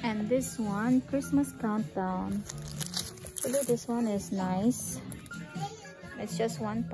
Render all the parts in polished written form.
And this one, Christmas countdown. Actually, this one is nice. It's just £1.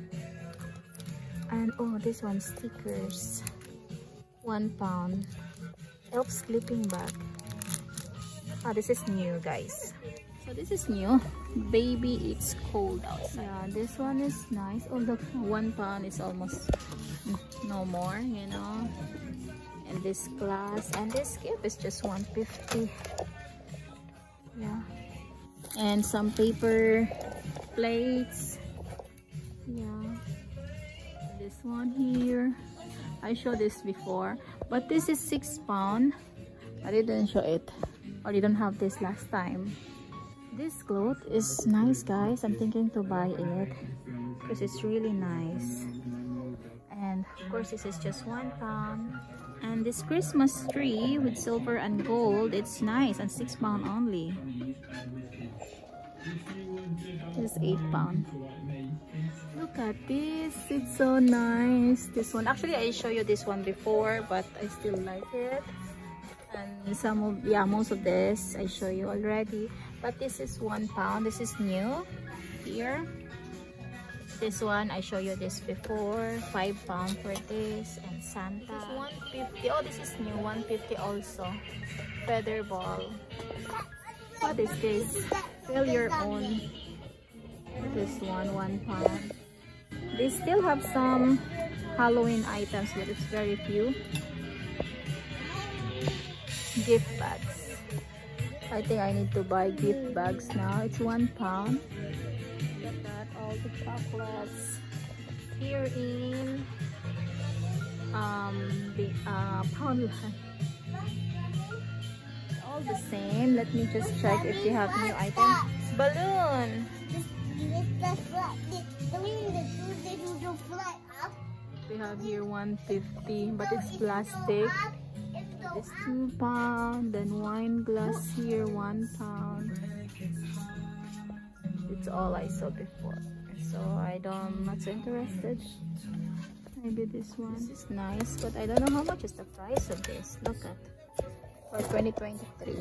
And oh, this one, stickers. £1. Elf sleeping bag. Ah, this is new, guys. So this is new. Baby, it's cold outside. Yeah, this one is nice. Oh look, £1 is almost no more, you know. And this glass, and this gift is just 150. Yeah. And some paper plates. Yeah. This one here, I showed this before, but this is £6. I didn't show it, or didn't have this last time. This cloth is nice, guys. I'm thinking to buy it because it's really nice. And of course, this is just £1. And this Christmas tree with silver and gold, it's nice, and £6 only. This is £8. Look at this, it's so nice. This one, actually I showed you this one before, but I still like it. And some of, yeah, most of this I show you already. But this is £1. This is new here. This one I show you this before. £5 for this. And Santa. This is 150. Oh, this is new. 150 also. Feather ball. What is this? Fill your own. This one, £1. They still have some Halloween items, but it's very few. Gift bags. I think I need to buy gift bags now. It's £1. Look at that, all the chocolates here in the Poundland. All the same. Let me just check if they have new items. Balloon. We have here 150, but it's plastic. It's £2. Then wine glass here, £1. It's all I saw before, so I'm not so interested. Maybe this one. This is nice, but I don't know how much is the price of this. Look at, for 2023.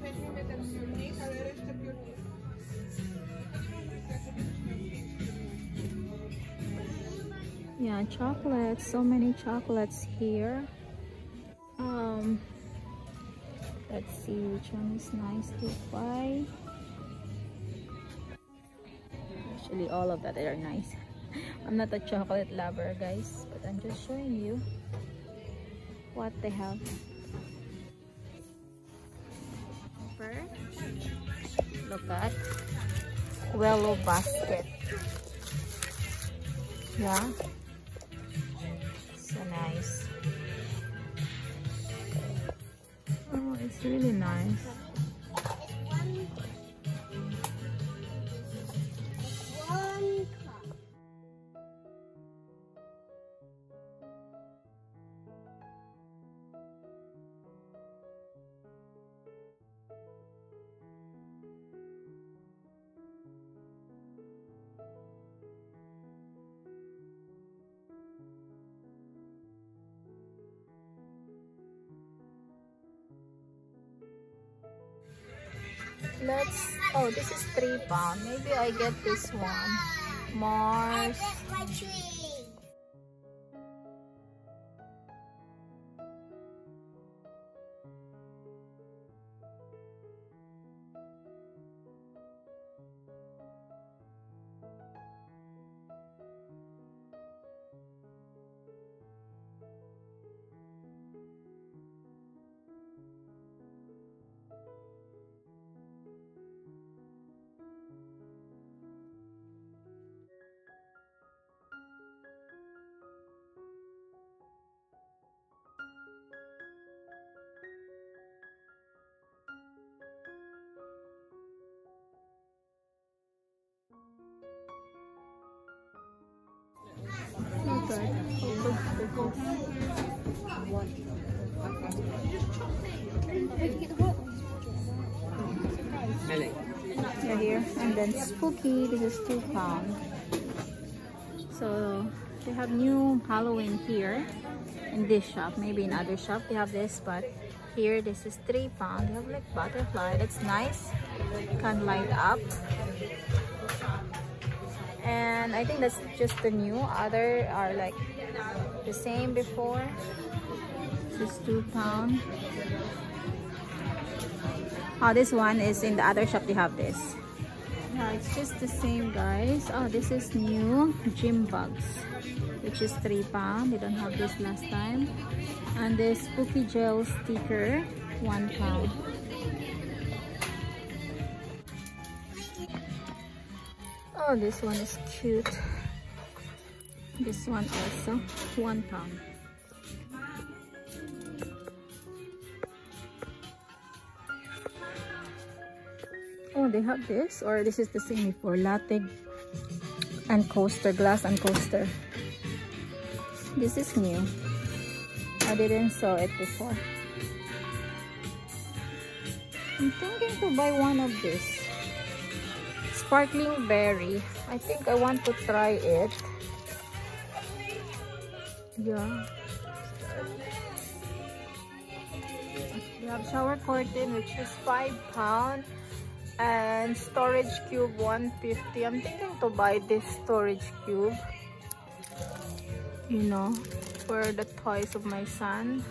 Yeah, chocolates. So many chocolates here. Let's see which one is nice to buy. Actually, all of that are nice. I'm not a chocolate lover, guys, but I'm just showing you what they have. Look at Wello basket. Yeah, so nice. Oh, it's really nice. Oh, this is £3. Maybe I get this one. Mars. Yeah, here. And then Spooky, this is £2. So they have new Halloween here in this shop. Maybe in other shop they have this, but Here, this is 3 pounds. They have like butterfly. That's nice. Can light up. And I think that's just the new. Other are like the same before. This is 2 pounds. Oh, this one is in the other shop. They have this. Yeah, it's just the same, guys. Oh, this is new gym bugs, which is 3 pounds. They don't have this last time. And this Spooky Gel sticker, 1 pound. Oh, this one is cute. This one also, 1 pound. Oh, they have this, or this is the same before. Latte and coaster, glass and coaster. This is new. I didn't saw it before. I'm thinking to buy one of this. Sparkling berry. I think I want to try it. Yeah. We have shower curtain, which is 5 pounds. And storage cube, 150. I'm thinking to buy this storage cube. You know, for the toys of my son.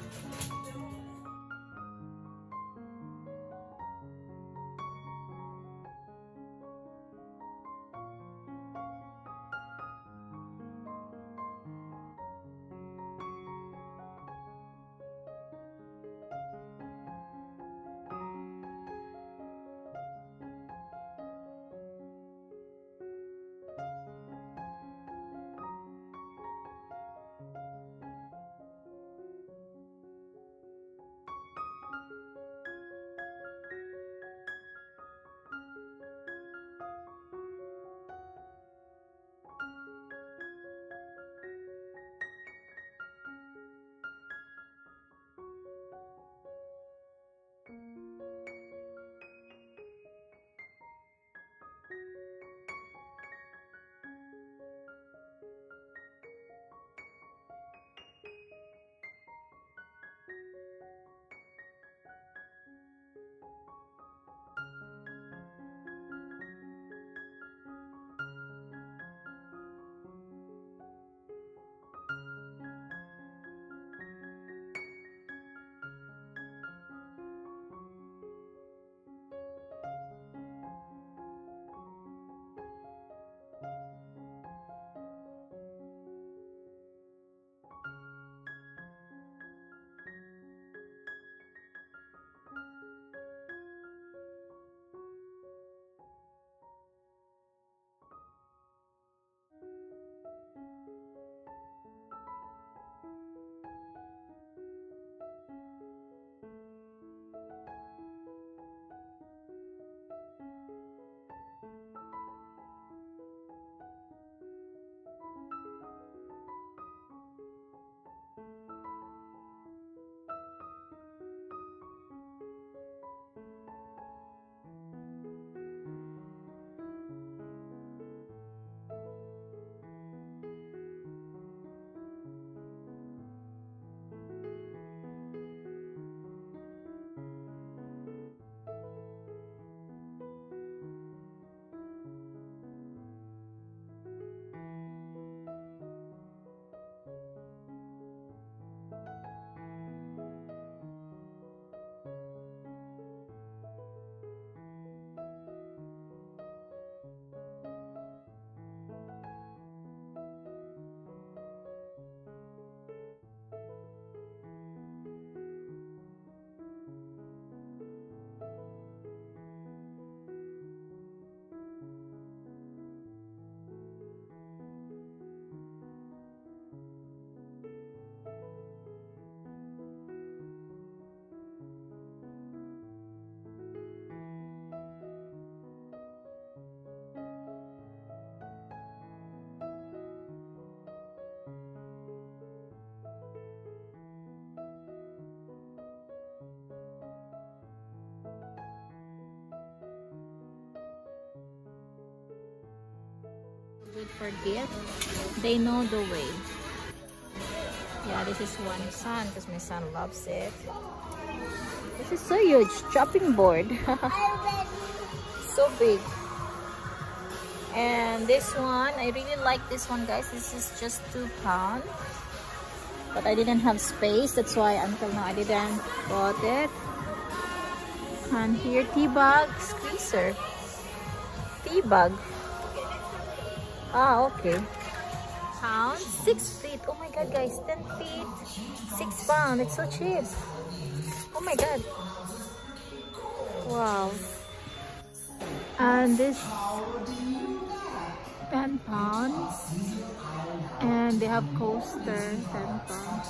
Good for gift. They know the way. Yeah, this is one son because my son loves it. This is so huge. Chopping board. So big. And this one, I really like this one, guys. This is just £2. But I didn't have space. That's why until now I didn't bought it. And here, tea bag squeezer. Tea bag. Ah, okay. Pounds, 6 feet. Oh my god, guys, 10 feet, £6. It's so cheap. Oh my god. Wow. And this 10 pounds. And they have coaster, 10 pounds.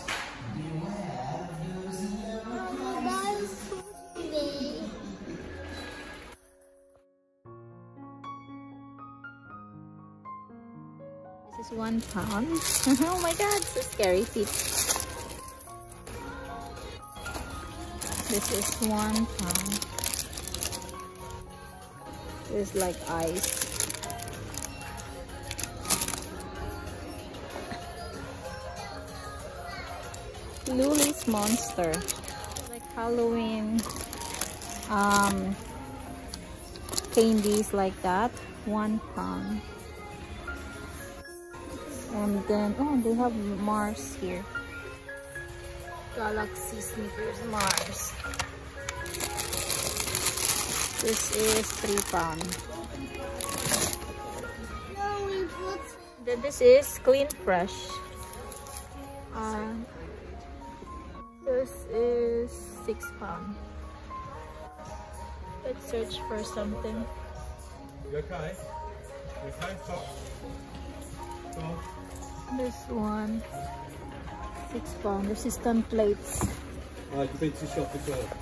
This is £1. Oh my god, so scary feet. This is £1. It's like ice. Luli's Monster. Like Halloween candies like that. £1. And then, oh, they have Mars here. Galaxy Snickers Mars. This is £3. Then this is Clean Fresh. This is £6. Let's search for something. You okay? You okay? Stop. Stop. This one, £6. Resistant plates. You've been to shop as well.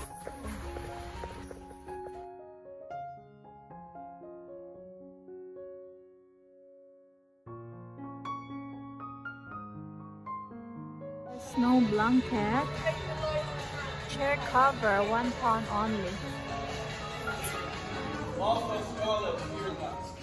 Snow blanket. Chair cover, £1 only.